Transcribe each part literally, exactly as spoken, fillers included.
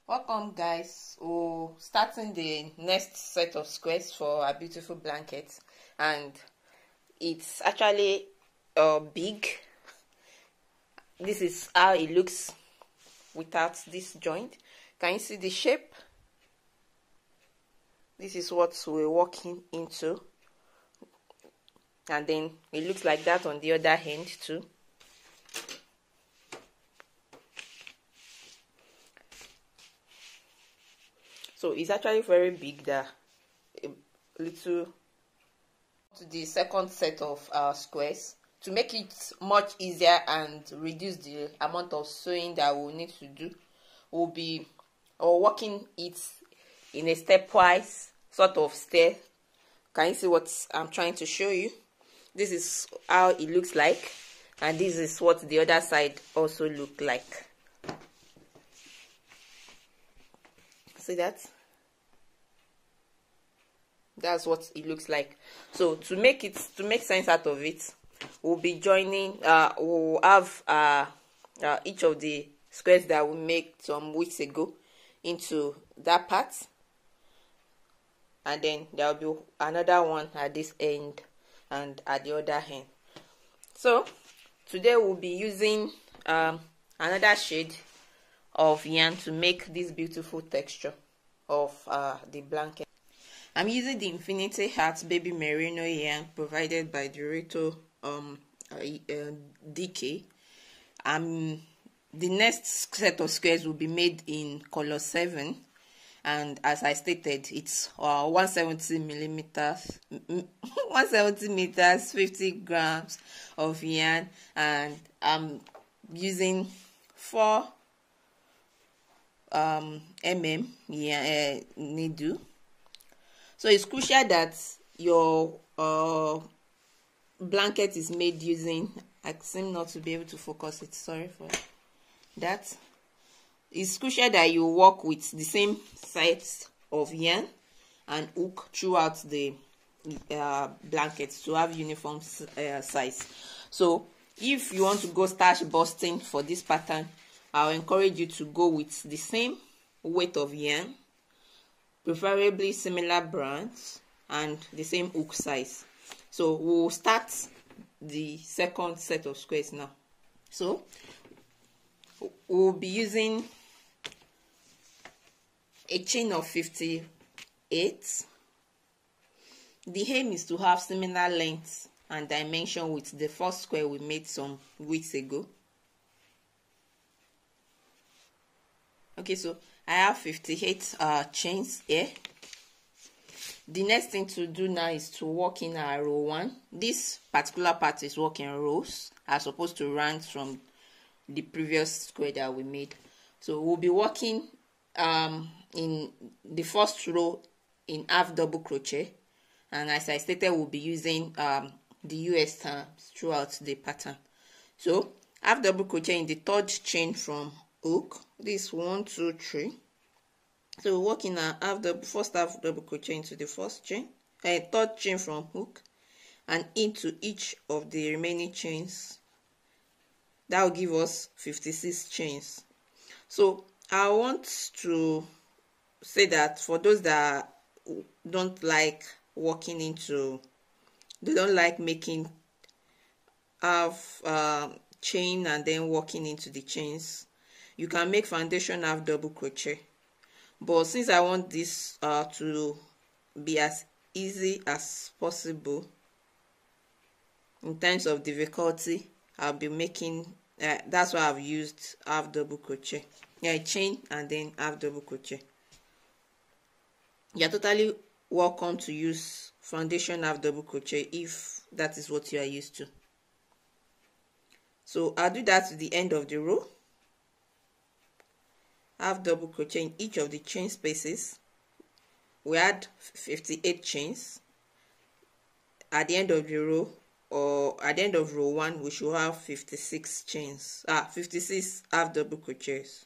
Welcome guys. We're starting the next set of squares for our beautiful blanket, and it's actually uh, big. This is how it looks without this joint. Can you see the shape? This is what we're walking into, and then it looks like that on the other hand too. So it's actually very big. That a little to the second set of uh, squares to make it much easier and reduce the amount of sewing that we'll need to do. We'll be or working it in a stepwise sort of step. Can you see what I'm trying to show you? This is how it looks like, and this is what the other side also look like. See that? That's what it looks like. So to make it to make sense out of it, we'll be joining uh we'll have uh, uh each of the squares that we made some weeks ago into that part, and then there will be another one at this end and at the other end. So today we'll be using um another shade of yarn to make this beautiful texture of uh the blanket. I'm using the Infinity Heart Baby Merino yarn provided by Durato um uh, uh, D K. Um the next set of squares will be made in color seven, and as I stated, it's uh, one hundred seventy millimeters, one hundred seventy meters, fifty grams of yarn, and I'm using four um mm yeah, uh, needle. So it's crucial that your uh, blanket is made using, I seem not to be able to focus it, sorry for that. It's crucial that you work with the same size of yarn and hook throughout the uh, blanket to have uniform uh, size. So if you want to go starch busting for this pattern, I'll encourage you to go with the same weight of yarn, preferably similar brands, and the same hook size. So we'll start the second set of squares now. So we'll be using a chain of fifty-eight. The aim is to have similar length and dimension with the first square we made some weeks ago. Okay, so I have fifty-eight uh, chains here. The next thing to do now is to work in our row one. This particular part is work in rows as opposed to ranks from the previous square that we made. So we'll be working um, in the first row in half double crochet, and as I stated, we'll be using um, the U S terms throughout the pattern. So half double crochet in the third chain from hook. This one, two, three. So we're working a half double, first half double crochet into the first chain, a third chain from hook, and into each of the remaining chains. That will give us fifty-six chains. So I want to say that for those that don't like working into, they don't like making half uh, chain and then working into the chains, you can make foundation half double crochet. But since I want this uh, to be as easy as possible in terms of difficulty, I'll be making uh, that's why I've used half double crochet, yeah, chain and then half double crochet. You're totally welcome to use foundation half double crochet if that is what you are used to. So I'll do that to the end of the row. Half double crochet in each of the chain spaces. We had fifty-eight chains. At the end of the row, or at the end of row one, we should have fifty-six chains. Ah, fifty-six half double crochets.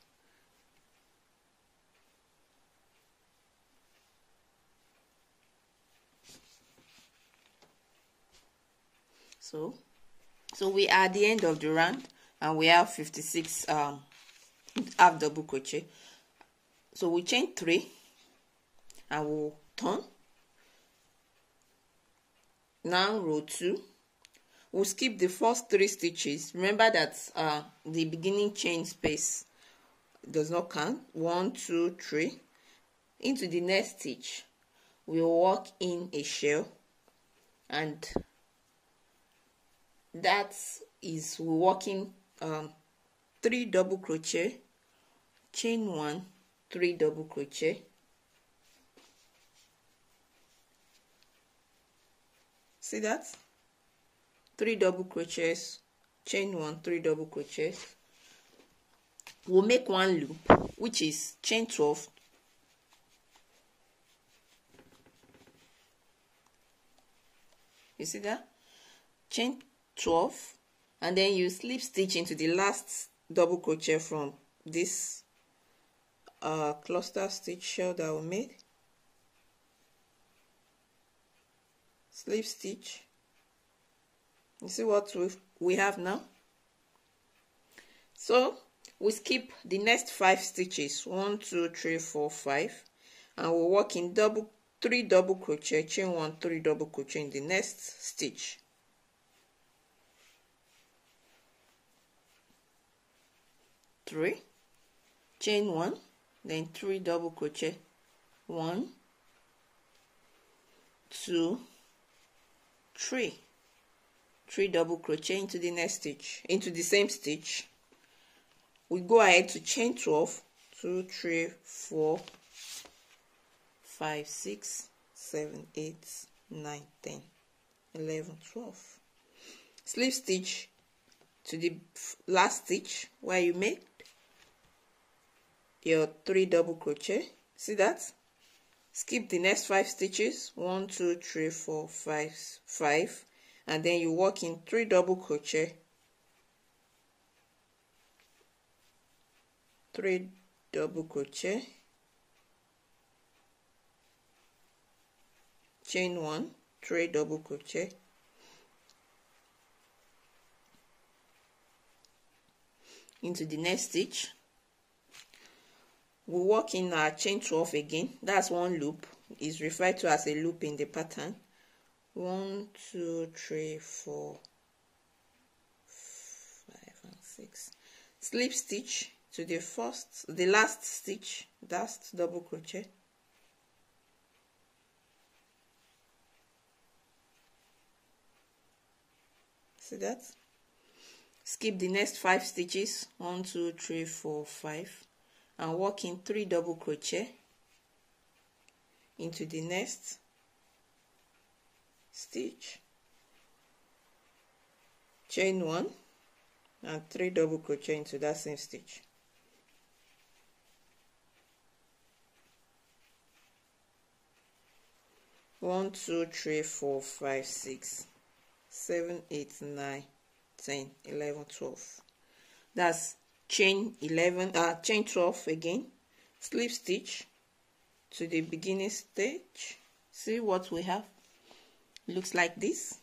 So, so we are at the end of the round, and we have fifty-six um half double crochet. So we chain three and we'll turn. Now row two. We'll skip the first three stitches. Remember that uh, the beginning chain space does not count. One, two, three. Into the next stitch, we'll work in a shell, and that is we're working um, three double crochet, chain one, three double crochet. See that? Three double crochets, chain one, three double crochets. We'll make one loop, which is chain twelve. You see that? Chain twelve, and then you slip stitch into the last double crochet from this uh, cluster stitch shell that we made. Slip stitch. You see what we we have now? So we skip the next five stitches, one, two, three, four, five, and we'll work in double three double crochet, chain one, three double crochet in the next stitch. Three, chain one, then three double crochet, one, two, three. Three double crochet into the next stitch, into the same stitch. We go ahead to chain twelve, two, three, four, five, six, seven, eight, nine, ten, eleven, twelve. Slip stitch to the last stitch where you made your three double crochet. See that? Skip the next five stitches, one, two, three, four, five, five. And then you work in three double crochet, three double crochet, chain one, three double crochet, into the next stitch. We work in our chain twelve again. That's one loop. Is referred to as a loop in the pattern. One, two, three, four, five, and six. Slip stitch to the first, the last stitch, last double crochet. See that? Skip the next five stitches, one, two, three, four, five, and work in three double crochet into the next stitch, chain one, and three double crochet into that same stitch. One, two, three, four, five, six, seven, eight, nine, ten, eleven, twelve. That's chain eleven, uh, chain twelve again. Slip stitch to the beginning stitch. See what we have? Looks like this,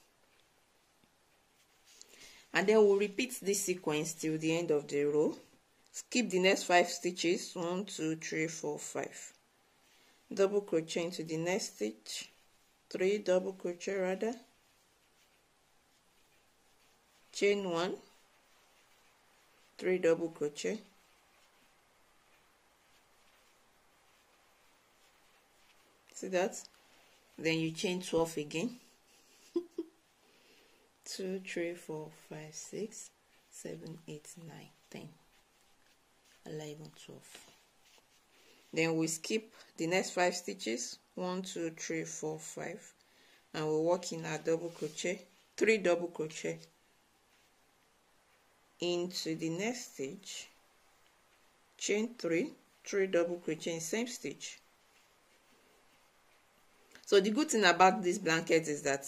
and then we'll repeat this sequence till the end of the row. Skip the next five stitches, one, two, three, four, five. Double crochet into the next stitch, three double crochet rather, chain one, three double crochet, see that? Then you chain twelve again. two, three, four, five, six, seven, eight, nine, ten, eleven, twelve. Then we skip the next five stitches, one, two, three, four, five, and we'll work in our double crochet, three double crochet into the next stitch, chain three, three double crochet in same stitch. So the good thing about this blanket is that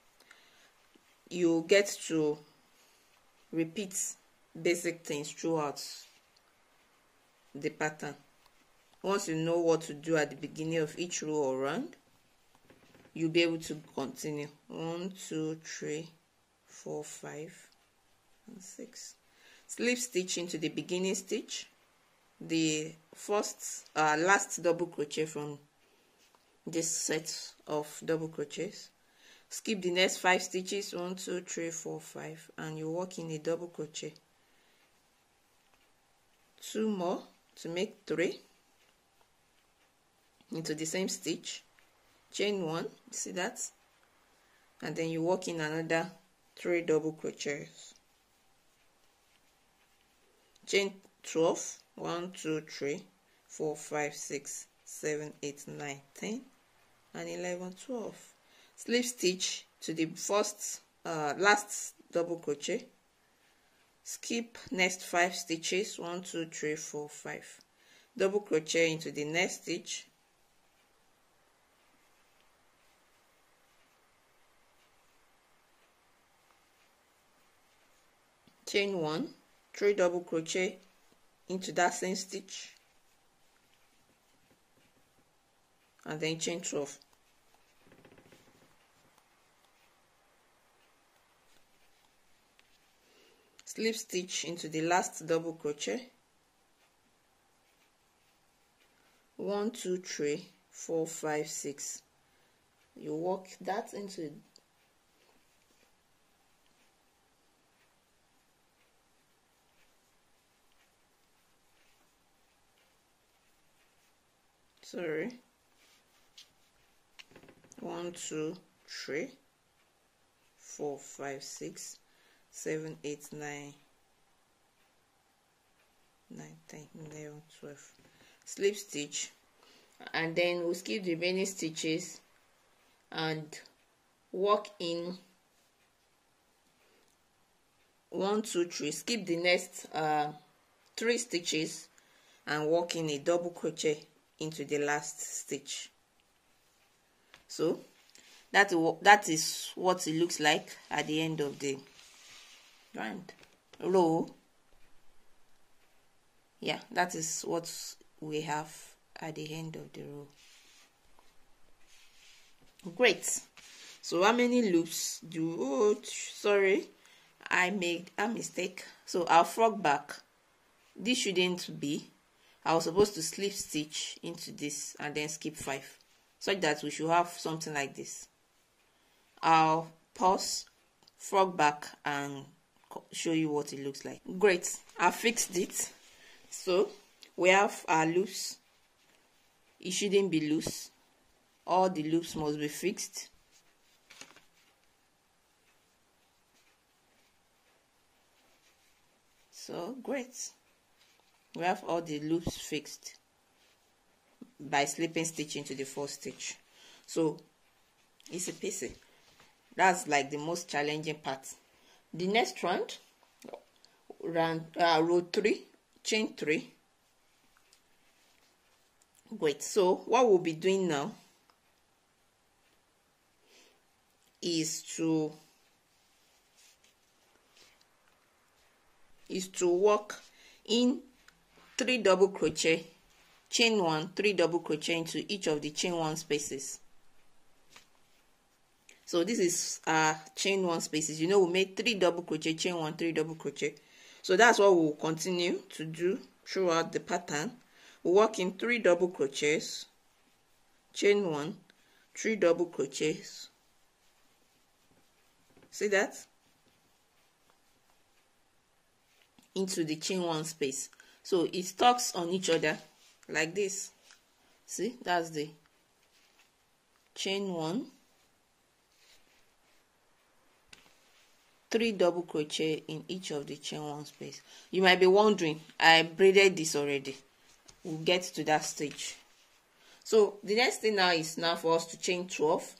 you get to repeat basic things throughout the pattern. Once you know what to do at the beginning of each row or round, you'll be able to continue. One, two, three, four, five, and six. Slip stitch into the beginning stitch, the first uh, last double crochet from this set of double crochets. Skip the next five stitches, one, two, three, four, five, and you work in a double crochet. Two more to make three into the same stitch. Chain one, see that, and then you work in another three double crochets. Chain twelve, one, two, three, four, five, six, seven, eight, nine, ten, and eleven, twelve. Slip stitch to the first uh, last double crochet. Skip next five stitches, one, two, three, four, five. Double crochet into the next stitch. Chain one, three double crochet into that same stitch, and then chain twelve. Slip stitch into the last double crochet. One, two, three, four, five, six. You work that into sorry one, two, three, four, five, six, seven, eight, nine, nine, ten, eleven, twelve. Slip stitch, and then we'll skip the remaining stitches and work in one, two, three. Skip the next uh, three stitches and work in a double crochet into the last stitch. So that that is what it looks like at the end of the round row. Yeah, that is what we have at the end of the row. Great. So how many loops do oh sorry I made a mistake. So our frog back, this shouldn't be. I was supposed to slip stitch into this and then skip five, such that we should have something like this. I'll pause, frog back, and show you what it looks like. Great, I fixed it. So we have our loops. It shouldn't be loose. All the loops must be fixed. So great. We have all the loops fixed by slipping stitch into the first stitch. So it's a piece. That's like the most challenging part. The next round, round uh, row three, chain three. Great. So what we'll be doing now is to is to work in three double crochet, chain one, three double crochet into each of the chain one spaces. So this is uh chain one spaces. You know, we made three double crochet, chain one, three double crochet. So that's what we'll continue to do throughout the pattern. We'll work in three double crochets, chain one, three double crochets. See that? Into the chain one space. So it stocks on each other like this. See, that's the chain one, three double crochet in each of the chain one space. You might be wondering, I braided this already. We'll get to that stage. So the next thing now is now for us to chain twelve.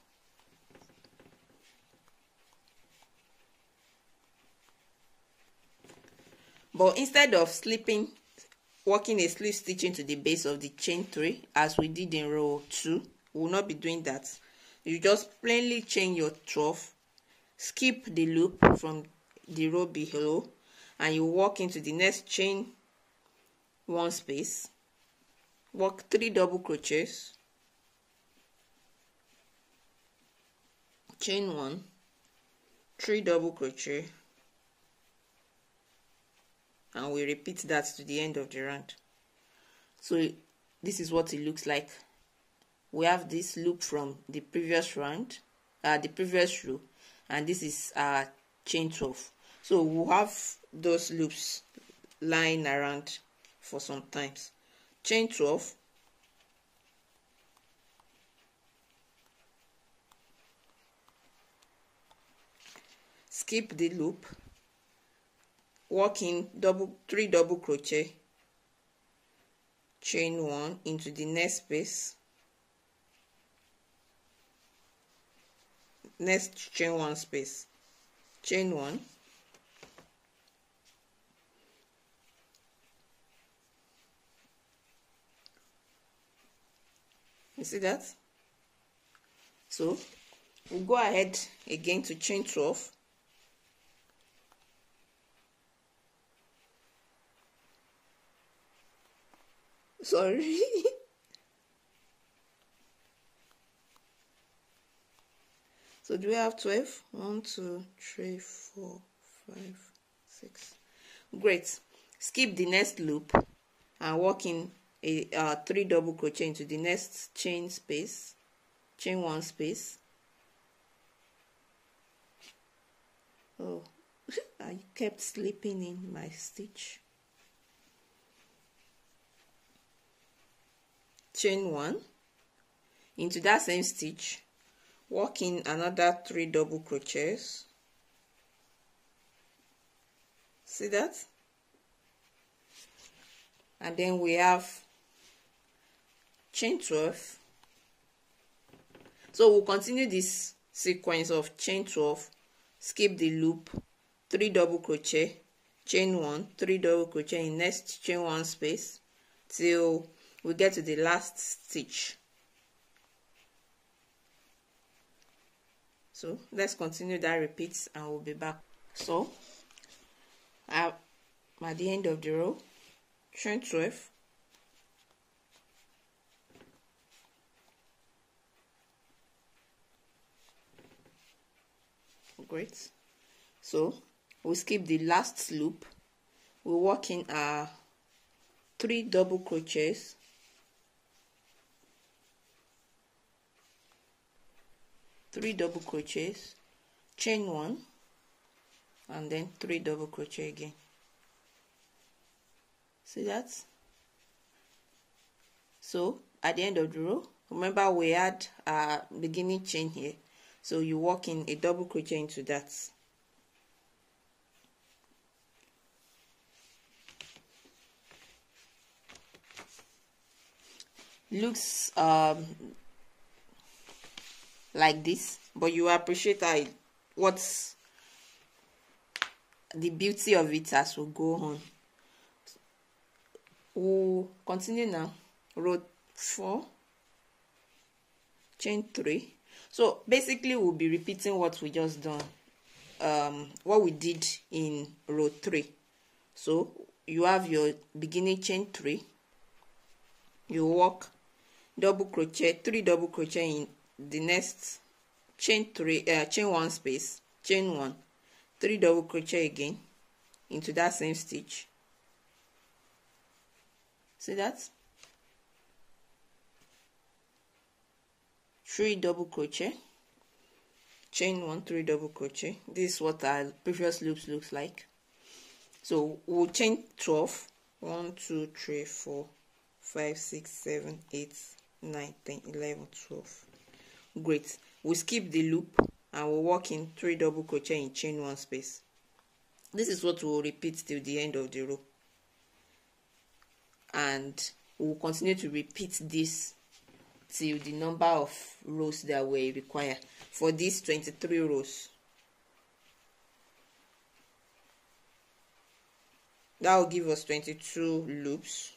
But instead of slipping, working a slip stitch into the base of the chain three as we did in row two, we will not be doing that. You just plainly chain your twelve, skip the loop from the row below, and you walk into the next chain one space, work three double crochets, chain one, three double crochet, and we repeat that to the end of the round. So this is what it looks like. We have this loop from the previous round, uh, the previous row, and this is our chain twelve. So we'll have those loops lying around for some times. Chain twelve, skip the loop, work in double three double crochet, chain one into the next space, next chain one space, chain one, you see that? So we'll go ahead again to chain twelve, sorry so do we have twelve? one, two, three, four, five, six. Great. Skip the next loop and work in a uh, three double crochet into the next chain space, chain one space. Oh, I kept slipping in my stitch. Chain one into that same stitch, work in another three double crochets. See that? And then we have chain twelve. So we'll continue this sequence of chain twelve, skip the loop, three double crochet, chain one, three double crochet in next chain one space till we get to the last stitch. So let's continue that repeats and we'll be back. So I'm at the end of the row, chain twelve, great. So we skip the last loop, we work in our three double crochets, three double crochets, chain one, and then three double crochet again. See that? So at the end of the row, remember we had a beginning chain here, so you work in a double crochet into that. Looks um like this, but you appreciate how it, what's the beauty of it as we go on. We'll continue now. Row four, chain three. So basically we'll be repeating what we just done, um what we did in row three. So you have your beginning chain three, you work double crochet, three double crochet in the next chain three, uh, chain one space, chain one, three double crochet again into that same stitch. See that? Three double crochet, chain one, three double crochet. This is what our previous loops looks like. So we'll chain twelve. one, two, three, four, five, six, seven, eight, nine, ten, eleven, twelve. Great. We skip the loop and we'll work in three double crochet in chain one space. This is what we'll repeat till the end of the row, and we'll continue to repeat this till the number of rows that we require for these twenty-three rows. That will give us twenty-two loops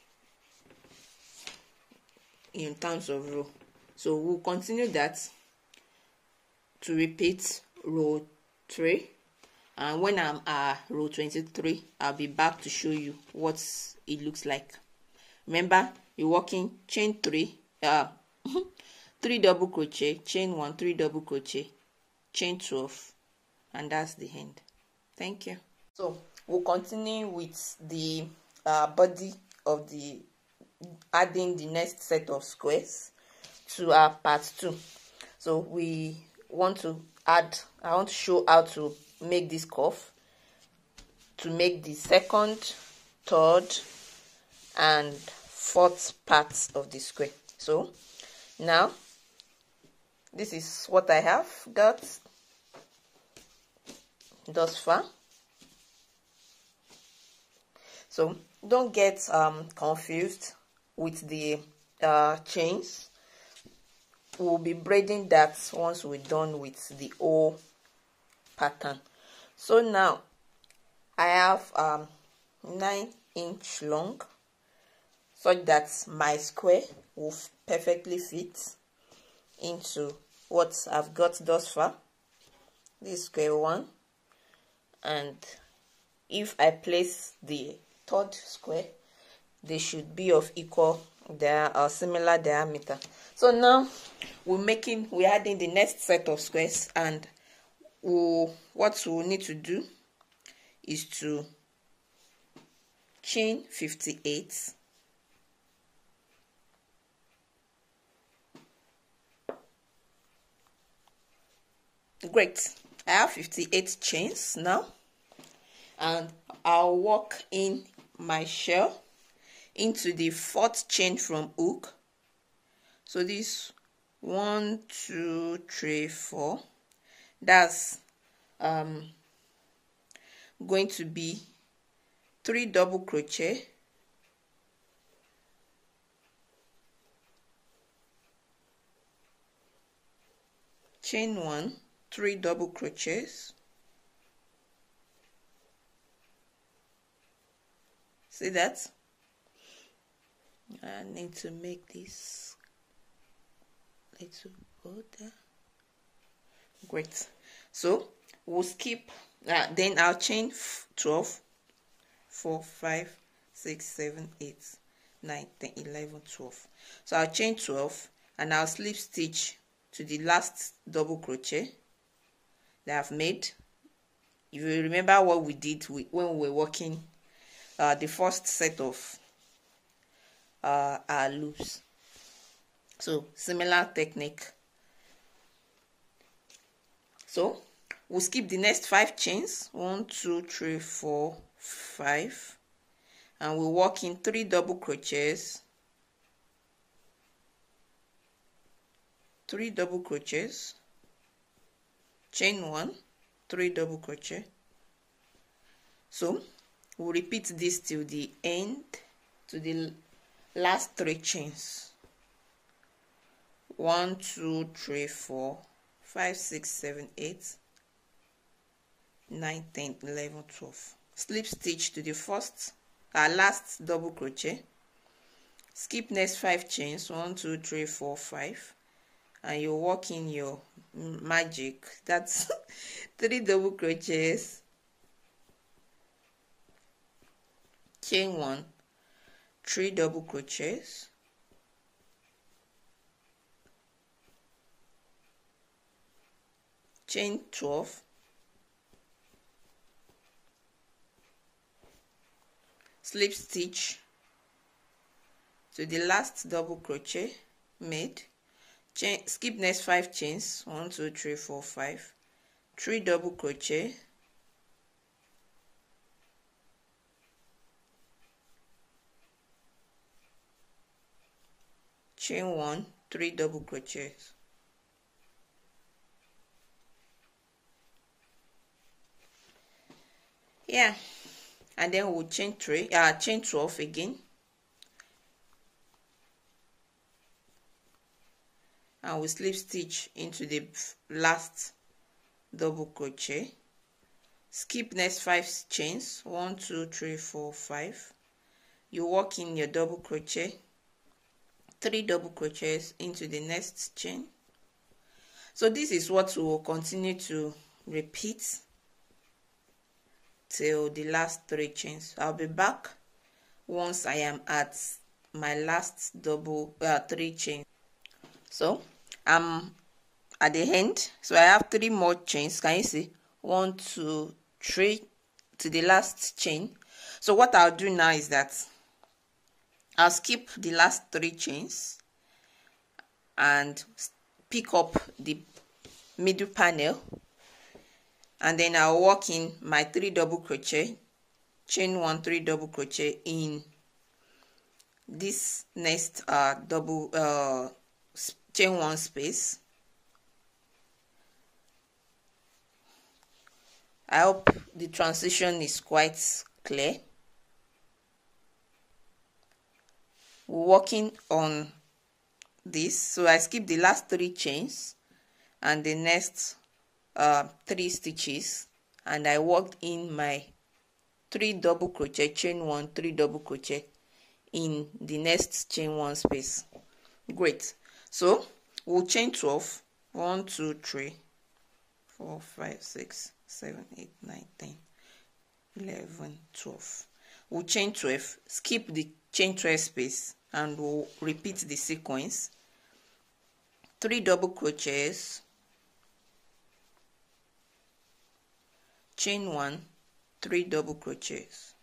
in terms of row. So we'll continue that to repeat row three, and when I'm at row twenty-three, I'll be back to show you what it looks like. Remember, you're working chain three, uh, three double crochet, chain one, three double crochet, chain twelve, and that's the end. Thank you. So we'll continue with the uh, body of the adding the next set of squares to our part two. So we want to add, I want to show how to make this curve to make the second, third and fourth parts of the square. So now this is what I have got thus far. So don't get um, confused with the uh, chains. We'll be braiding that once we're done with the whole pattern. So now I have um, nine inch long, such that my square will perfectly fit into what I've got thus far. This square one, and if I place the third square, they should be of equal, they are similar diameter. So now we're making, we're adding the next set of squares, and we'll, what we'll need to do is to chain fifty-eight, great. I have fifty-eight chains now, and I'll walk in my shell into the fourth chain from hook. So this one, two, three, four, that's um going to be three double crochet, chain one, three double crochets, see that? I need to make this little border. Great. So we'll skip, uh, then I'll chain twelve, four, five, six, seven, eight, nine, ten, eleven, twelve. So I'll chain twelve and I'll slip stitch to the last double crochet that I've made. If you remember what we did when we were working uh, the first set of uh, our loops. So similar technique. So we'll skip the next five chains, one, two, three, four, five, and we'll work in three double crochets, three double crochets, chain one, three double crochet. So we'll repeat this till the end, to the last three chains. One, two, three, four, five, six, seven, eight, nine, ten, eleven, twelve. Slip stitch to the first, our uh, last double crochet. Skip next five chains, one, two, three, four, five, and you work in your magic. That's three double crochets, chain one, three double crochets, chain twelve, slip stitch to the last double crochet made, chain, skip next five chains, one, two, three, four, five, three double crochet, chain one, three double crochets. Yeah, and then we'll chain three, uh, chain twelve again, and we slip stitch into the last double crochet. Skip next five chains, one, two, three, four, five. You work in your double crochet, three double crochets into the next chain. So this is what we will continue to repeat till the last three chains. I'll be back once I am at my last double uh, three chains. So I'm at the end, so I have three more chains. Can you see? One, two, three to the last chain. So what I'll do now is that I'll skip the last three chains and pick up the middle panel, and then I'll work in my three double crochet, chain one, three double crochet in this next uh double uh chain one space. I hope the transition is quite clear. We're working on this, so I skip the last three chains and the next uh, three stitches, and I worked in my three double crochet, chain one, three double crochet in the next chain one space. Great. So we'll chain twelve. one, two, three, four, five, six, seven, eight, nine, ten, eleven, twelve. We'll chain twelve, skip the chain twelve space, and we'll repeat the sequence. Three double crochets, chain one, three double crochets.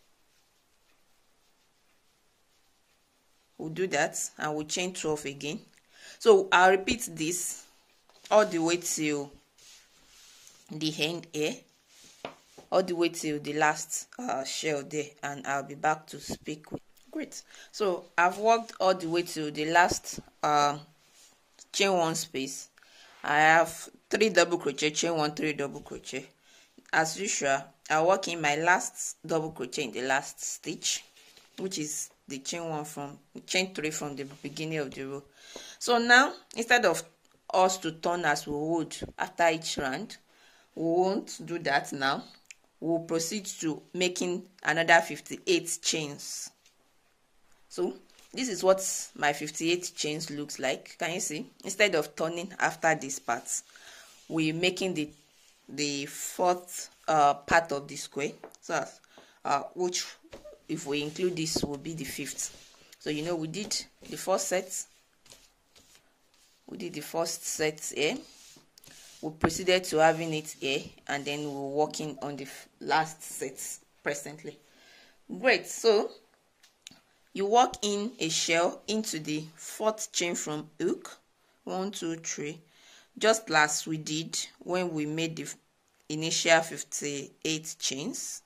We'll do that and we'll chain twelve again. So I'll repeat this all the way till the end here, all the way till the last uh, shell there, and I'll be back to speak with. Great. So I've worked all the way to the last uh, chain one space. I have three double crochet, chain one, three double crochet. As usual, I work in my last double crochet in the last stitch, which is the chain one from chain three from the beginning of the row. So now, instead of us to turn as we would after each round, we won't do that now. We'll proceed to making another fifty-eight chains. So this is what my fifty-eight chains looks like. Can you see? Instead of turning after this part, we're making the the fourth uh, part of the square. So uh, which, if we include this, will be the fifth. So you know we did the first set. We did the first set here. We proceeded to having it here, and then we're working on the last set presently. Great. So you work in a shell into the fourth chain from hook, one, two, three, just as we did when we made the initial fifty-eight chains.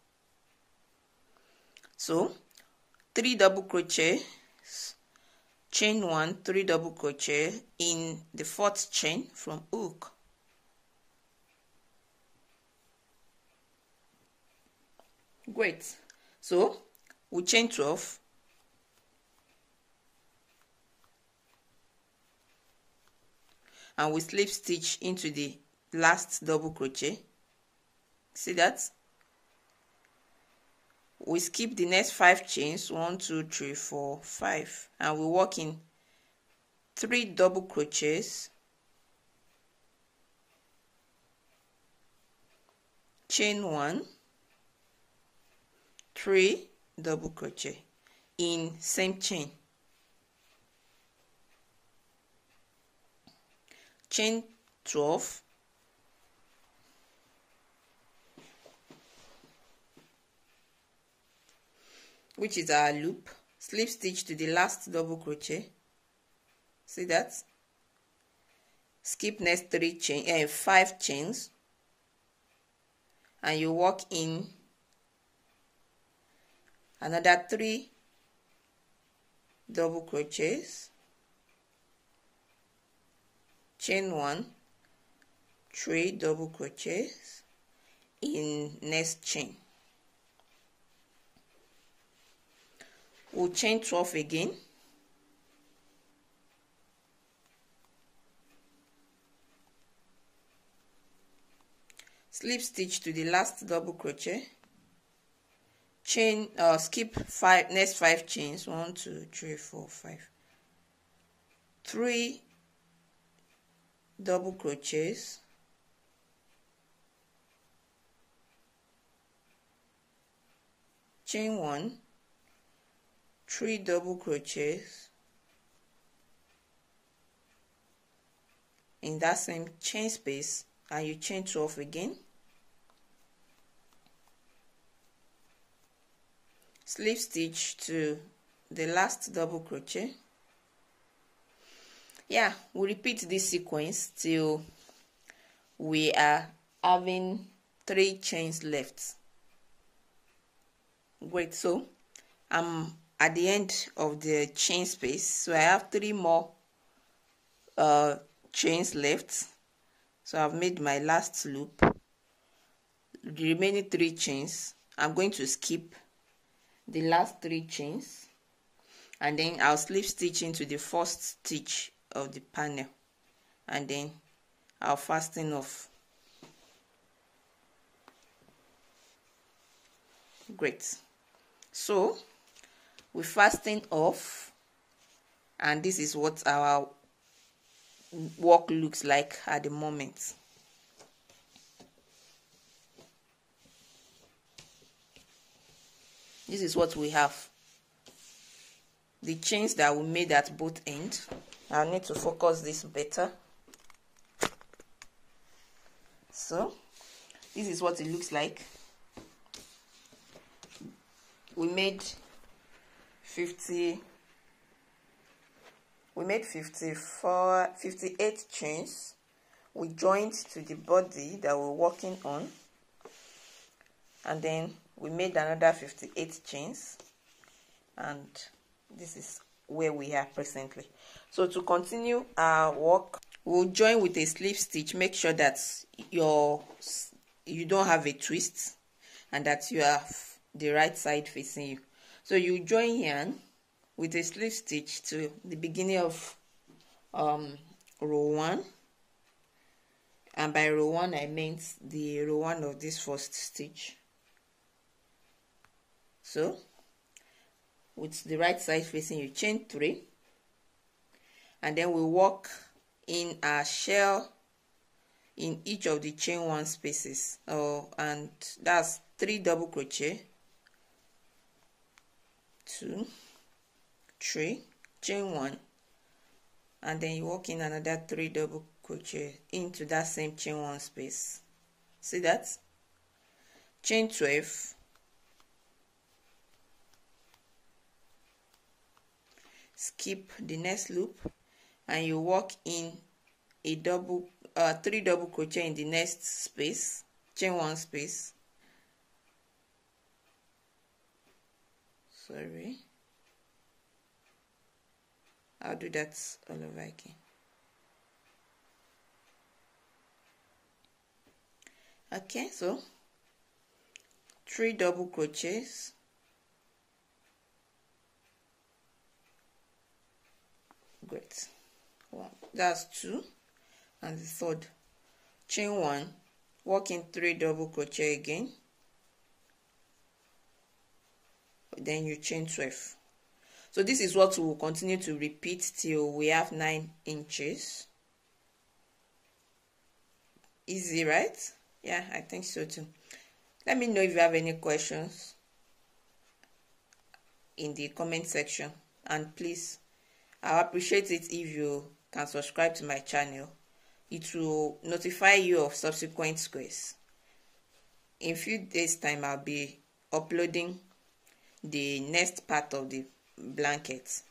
So three double crochet, chain one, three double crochet in the fourth chain from hook. Great. So we chain twelve. And we slip stitch into the last double crochet. See that? We skip the next five chains, one, two, three, four, five, and we work in three double crochets, chain one, three double crochet in same chain, chain twelve, which is our loop, slip stitch to the last double crochet. See that? Skip next three chain and uh, five chains, and you work in another three double crochets, chain one, three double crochets in next chain. We'll chain twelve again, slip stitch to the last double crochet, chain uh skip five next five chains, one, two, three, four, five, three double crochets, chain one, three double crochets in that same chain space, and you chain twelve again, slip stitch to the last double crochet. Yeah, we repeat this sequence till we are having three chains left. Great. So I'm at the end of the chain space, so I have three more uh chains left. So I've made my last loop. The remaining three chains, I'm going to skip the last three chains, and then I'll slip stitch into the first stitch of the panel, and then I'll fasten off. Great. So we fasten off, and this is what our work looks like at the moment. This is what we have. The chains that we made at both ends. I need to focus this better. So this is what it looks like. We made fifty. We made fifty-four, fifty-eight chains. We joined to the body that we're working on, and then we made another fifty-eight chains, and this is where we are presently. So to continue our work, we'll join with a slip stitch. Make sure that your you don't have a twist and that you have the right side facing you. So you join yarn with a slip stitch to the beginning of um, row one, and by row one I meant the row one of this first stitch. So with the right side facing you, chain three, and then we work in a shell in each of the chain one spaces. Oh, and that's three double crochet, two, three, chain one, and then you work in another three double crochet into that same chain one space. See that? Chain twelve, skip the next loop, and you work in a double uh three double crochet in the next space, chain one space. Sorry, I'll do that all over again. Okay, so three double crochets, great. One, that's two, and the third, chain one, work in three double crochet again, then you chain twelve. So this is what we will continue to repeat till we have nine inches. Easy, right? Yeah, I think so too. Let me know if you have any questions in the comment section, and please, I'll appreciate it if you can subscribe to my channel. It will notify you of subsequent squares. In a few days time, I'll be uploading the next part of the blanket.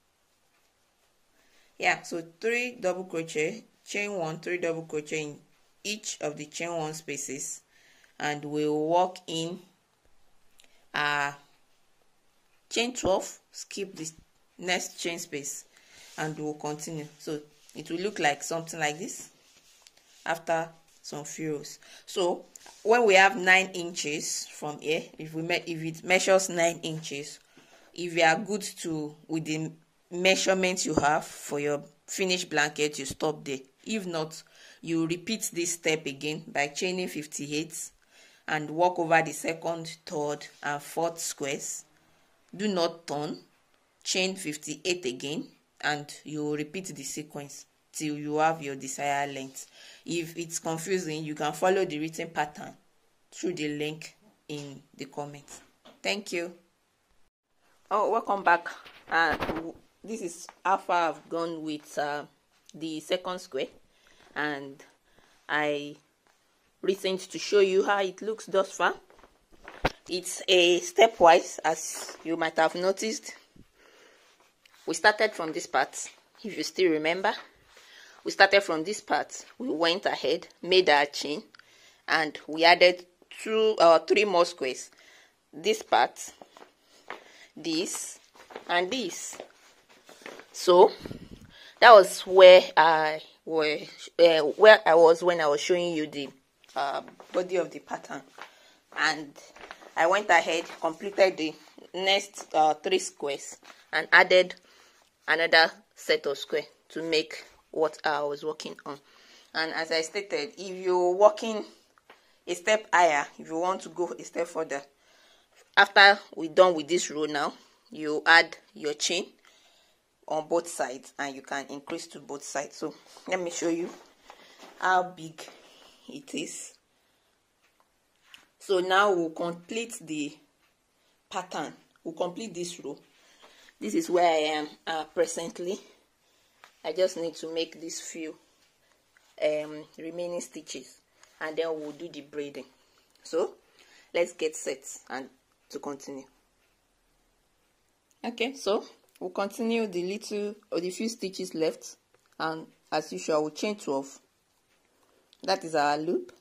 Yeah, so three double crochet, chain one, three double crochet in each of the chain one spaces, and we'll work in uh chain twelve, skip this next chain space, and we'll continue. So it will look like something like this after some few rows. So when we have nine inches from here, if we me if it measures nine inches, if you are good to with the measurements you have for your finished blanket, you stop there. If not, you repeat this step again by chaining fifty-eight and walk over the second, third, and fourth squares. Do not turn, chain fifty-eight again, and you repeat the sequence till you have your desired length. If it's confusing, you can follow the written pattern through the link in the comments. Thank you. Oh, welcome back. And uh, this is how far I've gone with uh, the second square, and I recent to show you how it looks thus far. It's a stepwise, as you might have noticed. we started from this part. If you still remember, we started from this part. We went ahead, made our chain, and we added two or uh, three more squares. This part, this, and this. So that was where I were uh, where I was when I was showing you the uh, body of the pattern, and I went ahead, completed the next uh, three squares, and added another set of square to make what I was working on. And as I stated, if you're working a step higher, if you want to go a step further, after we're done with this row now, you add your chain on both sides and you can increase to both sides. So let me show you how big it is. So now we'll complete the pattern. We'll complete this row. This is where I am uh, presently. I just need to make these few um, remaining stitches, and then we'll do the braiding. So let's get set and to continue. Okay, so we'll continue the little or the few stitches left, and as usual we'll chain twelve. That is our loop.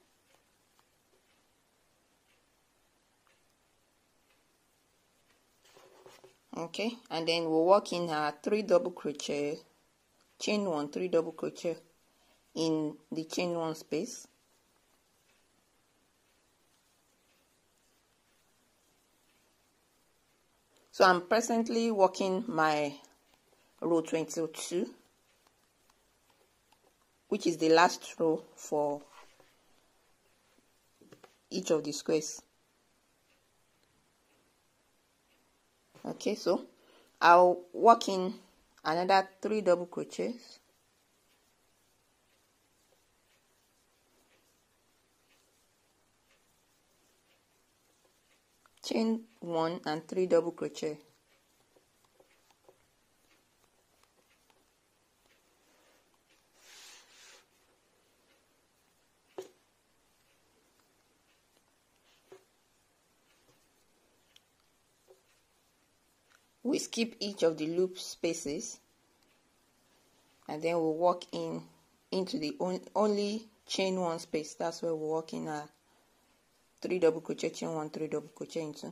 Okay, and then we'll work in our three double crochet, chain one, three double crochet in the chain one space. So I'm presently working my row twenty-two, which is the last row for each of the squares. Okay, so I'll work in another three double crochets, chain one and three double crochet, we skip each of the loop spaces, and then we'll walk in into the on, only chain one space. That's where we're working our three double crochet, chain one, three double crochet into.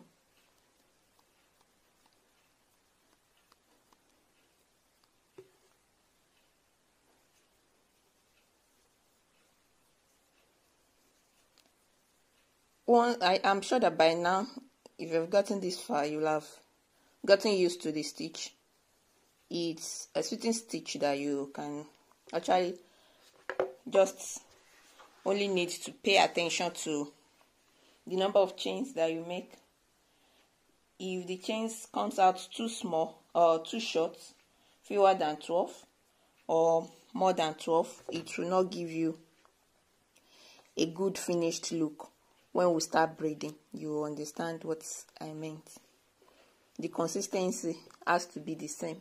One, I am sure that by now, if you've gotten this far, you'll have gotten used to the stitch. It's a sitting stitch that you can actually just only need to pay attention to the number of chains that you make. If the chains comes out too small or too short, fewer than twelve or more than twelve, it will not give you a good finished look. When we start braiding, you will understand what I meant. The consistency has to be the same.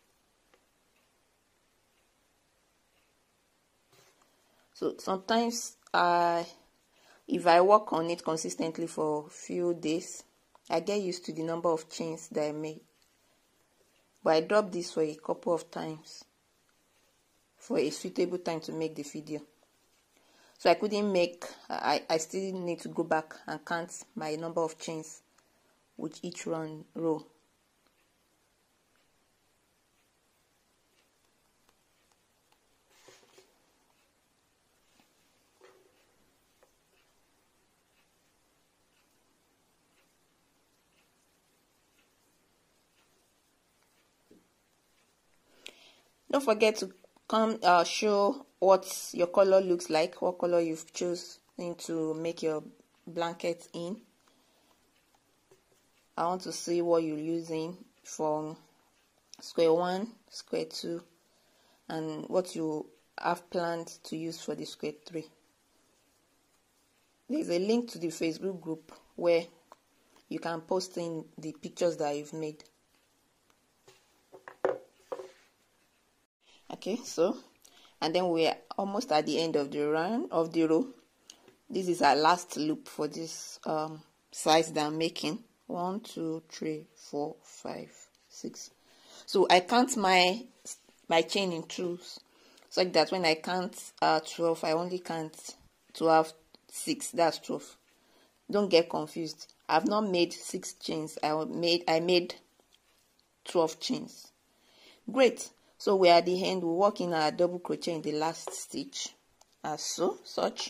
So sometimes I, if I work on it consistently for a few days, I get used to the number of chains that I make. But I dropped this for a couple of times for a suitable time to make the video. So I couldn't make, I, I still need to go back and count my number of chains with each run row. Don't forget to come uh, show what your color looks like, what color you've chosen to make your blanket in. I want to see what you're using for square one, square two, and what you have planned to use for the square three. There's a link to the Facebook group where you can post in the pictures that you've made. Okay, so and then we're almost at the end of the run of the row. This is our last loop for this um, size that I'm making. One, two, three, four, five, six. So I count my my chain in twos, so like that when I count uh twelve, I only count to have six. That's twelve. Don't get confused. I've not made six chains. I made I made twelve chains. Great. So we are at the end. We work in our double crochet in the last stitch, as so such.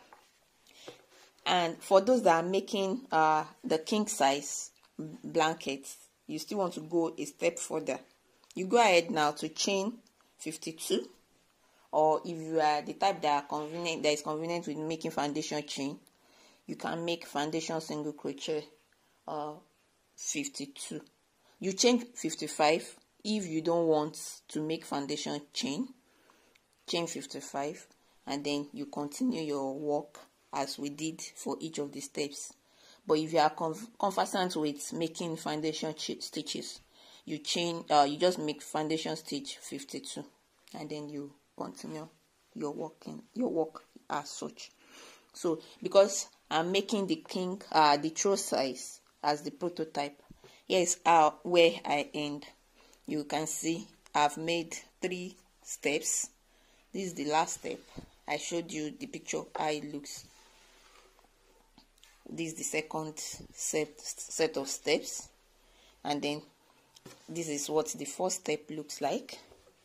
And for those that are making uh the king size blankets, you still want to go a step further. You go ahead now to chain fifty-two, or if you are the type that are convenient that is convenient with making foundation chain, you can make foundation single crochet uh fifty-two. You chain fifty-five if you don't want to make foundation chain. Chain fifty-five, and then you continue your work as we did for each of the steps. But if you are conversant with making foundation stitches, you chain uh you just make foundation stitch fifty-two, and then you continue your working your work as such. So because I'm making the king uh the throw size as the prototype, here's uh where I end. You can see I've made three steps. This is the last step. I showed you the picture how it looks. This is the second set set of steps, and then this is what the first step looks like.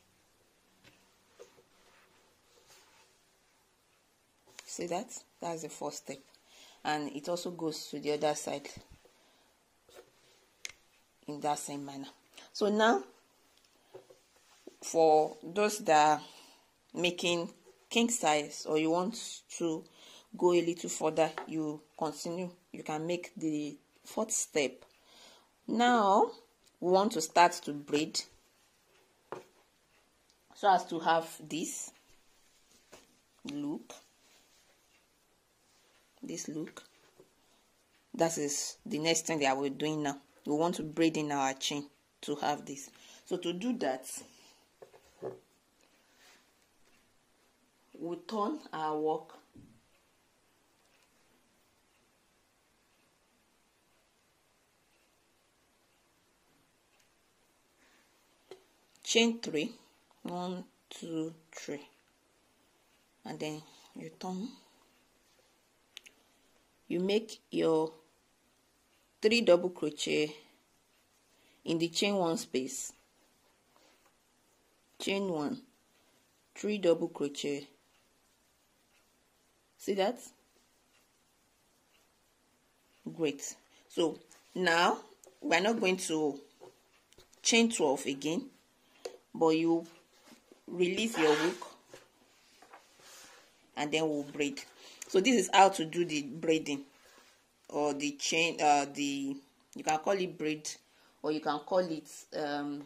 See that? That's the first step, and it also goes to the other side in that same manner. So now, for those that are making king size, or you want to go a little further, you continue. You can make the fourth step. Now we want to start to braid, so as to have this look. This look. That is the next thing that we're doing now. We want to braid in our chain to have this. So to do that, we turn our work chain three, one, two, three, and then you turn. You make your three double crochet in the chain one space. Chain one, three double crochet. See that? Great. So now we're not going to chain twelve again, but you release your hook, and then we'll braid. So this is how to do the braiding, or the chain, uh, the, you can call it braid, or you can call it um,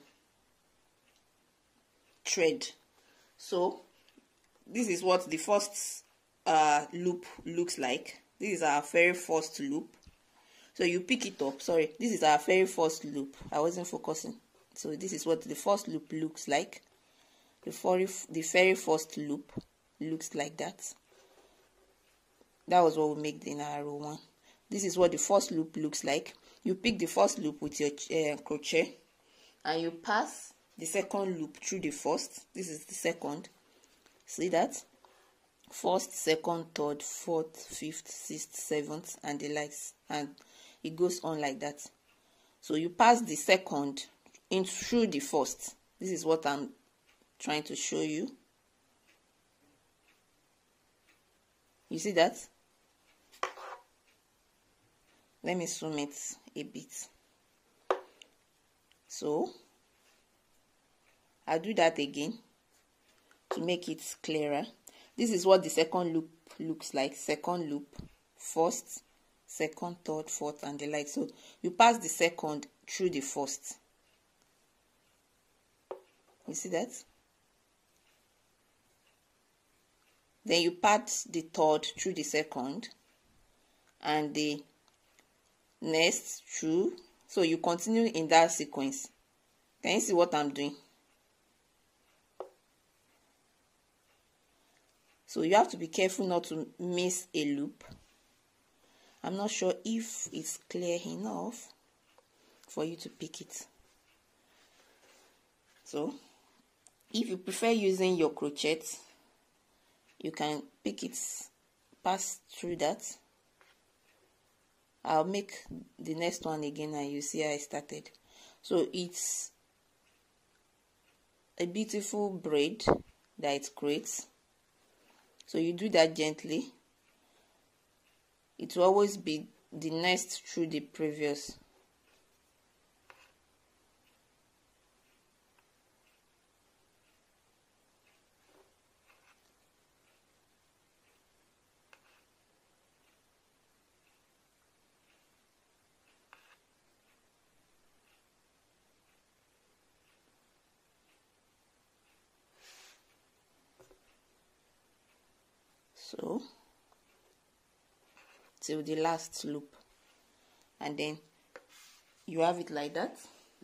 thread. So this is what the first uh, loop looks like. This is our very first loop. So you pick it up. Sorry, this is our very first loop. I wasn't focusing. So this is what the first loop looks like. The very, the very first loop looks like that. That was what we made in our row one. This is what the first loop looks like. You pick the first loop with your uh, crochet, and you pass the second loop through the first. This is the second. See that? First, second, third, fourth, fifth, sixth, seventh, and the likes. And it goes on like that. So you pass the second in through the first. This is what I'm trying to show you. You see that? Let me zoom it a bit. So I'll do that again to make it clearer. This is what the second loop looks like. Second loop, first, second, third, fourth, and the like. So you pass the second through the first. You see that? Then you pass the third through the second, and the next through. So you continue in that sequence. Can you see what I'm doing? So you have to be careful not to miss a loop. I'm not sure if it's clear enough for you to pick it. So if you prefer using your crochet, you can pick it, pass through that. I'll make the next one again and you see how I started. So it's a beautiful braid that it creates. So you do that gently. It will always be the next through the previous. So till the last loop, and then you have it like that.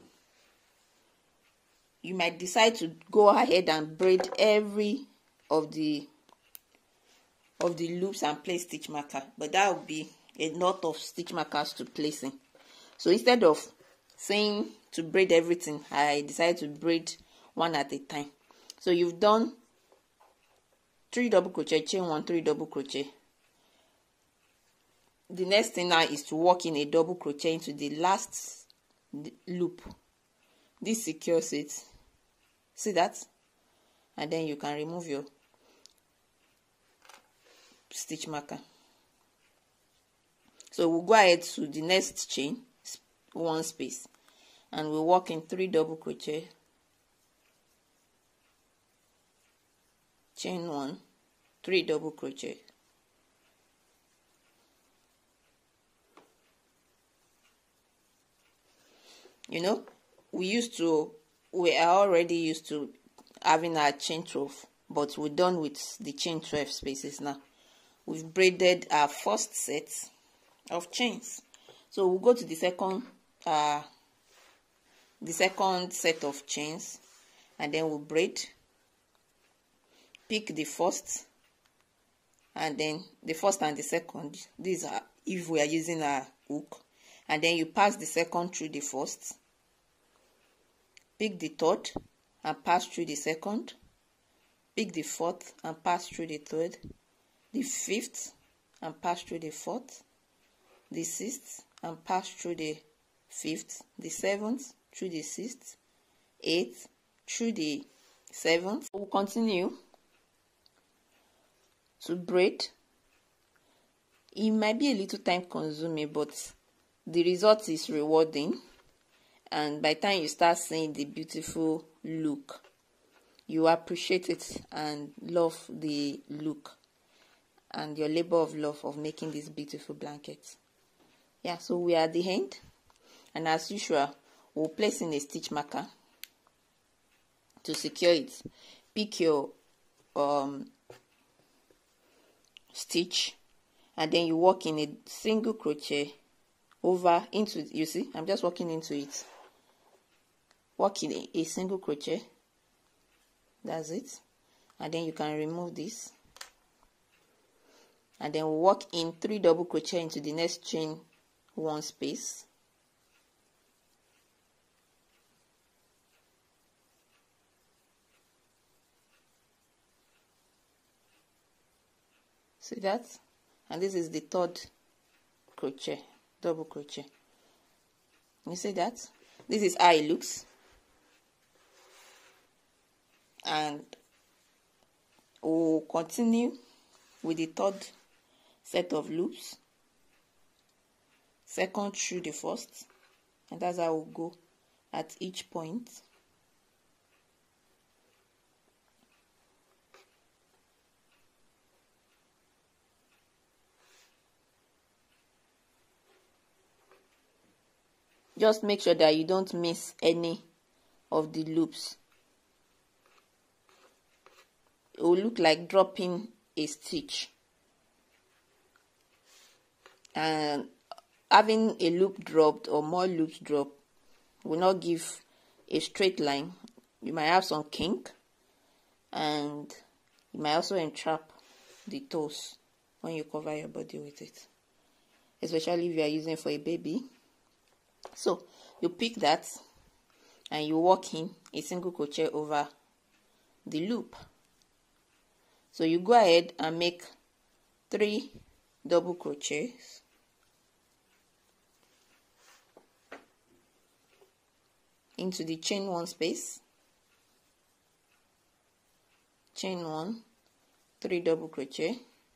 You might decide to go ahead and braid every of the of the loops and place stitch marker, but that would be a lot of stitch markers to place in. So instead of saying to braid everything, I decided to braid one at a time. So you've done three double crochet, chain one, three double crochet. The next thing now is to work in a double crochet into the last loop. This secures it. See that? And then you can remove your stitch marker. So we'll go ahead to the next chain, one space, and we'll work in three double crochet, chain one, three double crochet. You know, we used to, we are already used to having our chain twelve, but we're done with the chain twelve spaces now. We've braided our first set of chains. So we'll go to the second, uh, the second set of chains, and then we'll braid. Pick the first, and then the first and the second. These are if we are using a hook, and then you pass the second through the first. Pick the third and pass through the second. Pick the fourth and pass through the third. The fifth and pass through the fourth. The sixth and pass through the fifth. The seventh through the sixth. Eighth through the seventh. We'll continue to braid. It might be a little time consuming, but the result is rewarding. And by the time you start seeing the beautiful look, you appreciate it and love the look and your labor of love of making this beautiful blanket. Yeah, so we are at the end, and as usual, we'll place in a stitch marker to secure it. Pick your um, stitch, and then you work in a single crochet over into, you see, I'm just working into it. Work in a, a single crochet. That's it. And then you can remove this. And then we'll work in three double crochet into the next chain one space. See that? And this is the third crochet, double crochet. You see that? This is how it looks. And we'll continue with the third set of loops, second through the first, and that's how we'll go at each point. Just make sure that you don't miss any of the loops. It will look like dropping a stitch, and having a loop dropped or more loops dropped will not give a straight line. You might have some kink, and you might also entrap the toes when you cover your body with it, especially if you are using for a baby. So you pick that and you work in a single crochet over the loop. So you go ahead and make three double crochets, into the chain one space, chain one, three double crochet,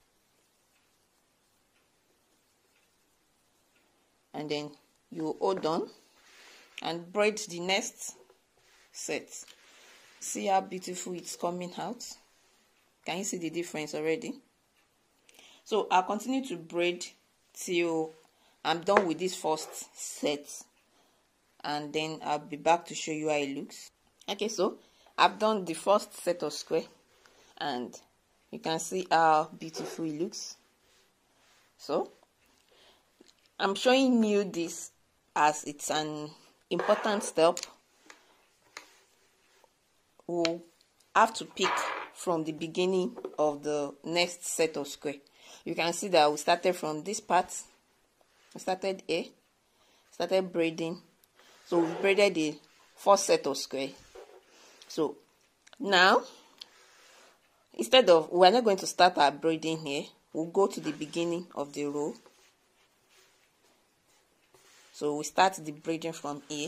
and then you hold on and braid the next set. See how beautiful it's coming out? Can you see the difference already? So I'll continue to braid till I'm done with this first set, and then I'll be back to show you how it looks. Okay, so I've done the first set of square, and you can see how beautiful it looks. So I'm showing you this as it's an important step. We'll have to pick from the beginning of the next set of square. You can see that we started from this part. We started here, started braiding. So we braided the first set of square. So now, instead of, we're not going to start our braiding here. We'll go to the beginning of the row. So we start the braiding from here.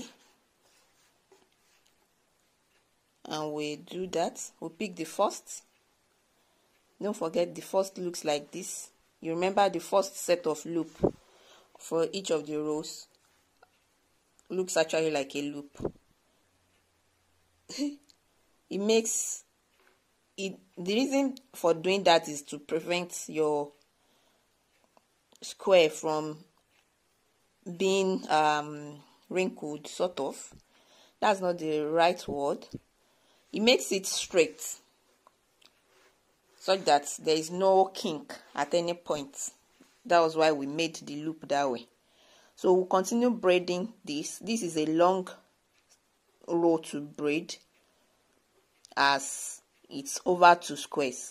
And we do that. We pick the first. Don't forget, the first looks like this. You remember the first set of loop for each of the rows looks actually like a loop. It makes it, the reason for doing that is to prevent your square from being um, wrinkled, sort of. That's not the right word. It makes it straight, such that there is no kink at any point. That was why we made the loop that way. So we'll continue braiding this. This is a long row to braid, as it's over two squares.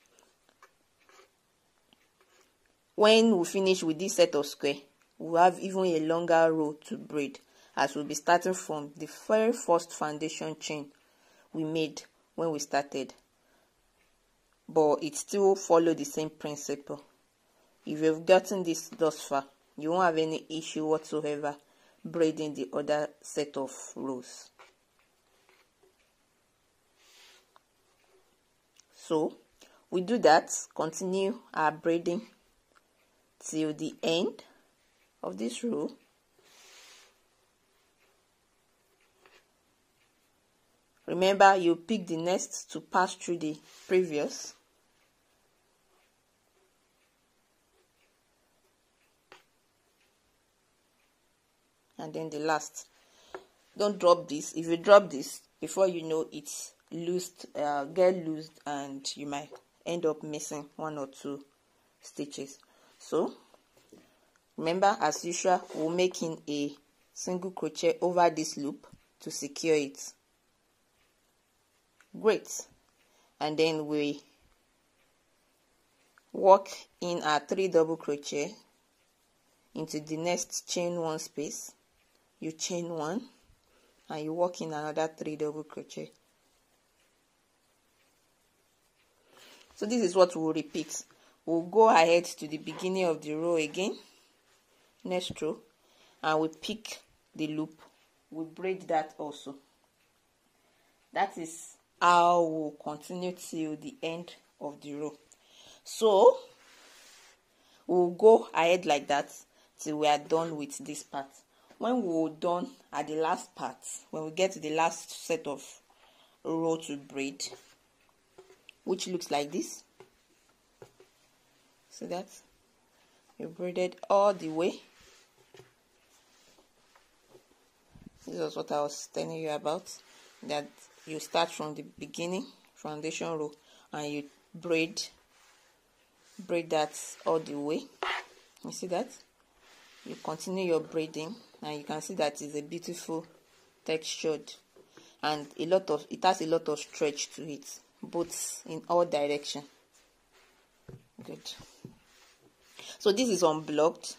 When we finish with this set of square, we'll have even a longer row to braid, as we'll be starting from the very first foundation chain we made when we started, but it still follows the same principle. If you've gotten this thus far, you won't have any issue whatsoever braiding the other set of rows. So we do that, continue our braiding till the end of this row. Remember, you pick the next to pass through the previous. And then the last. Don't drop this. If you drop this, before you know it's loosed, uh, get loosed, and you might end up missing one or two stitches. So remember, as usual, we're making a single crochet over this loop to secure it. Great. And then we work in our three double crochet into the next chain one space. You chain one and you work in another three double crochet. So this is what we'll repeat. We'll go ahead to the beginning of the row again, next row, and we pick the loop. We braid that also. That is how we'll continue till the end of the row. So we'll go ahead like that till we are done with this part. When we're done at the last part, when we get to the last set of row to braid, which looks like this, so that you braided all the way. This is what I was telling you about, that you start from the beginning, foundation row, and you braid braid that all the way. You see that? You continue your braiding, and you can see that it's a beautiful textured, and a lot of it has a lot of stretch to it, both in all direction. Good. So this is unblocked.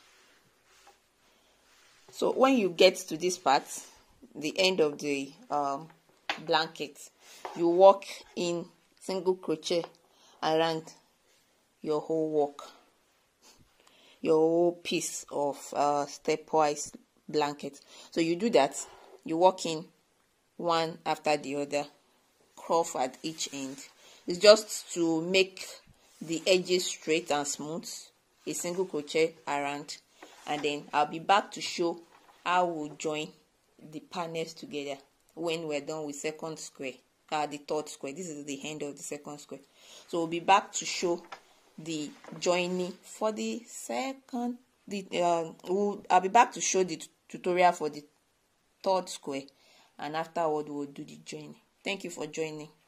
So when you get to this part, the end of the um, blanket. You work in single crochet around your whole work, your whole piece of uh, stepwise blanket. So you do that, you work in one after the other, curve at each end. It's just to make the edges straight and smooth. A single crochet around, and then I'll be back to show how we'll join the panels together when we're done with second square, uh, the third square. This is the end of the second square. So we'll be back to show the joining for the second. The uh, we'll, I'll be back to show the tutorial for the third square, and afterward we'll do the joining. Thank you for joining.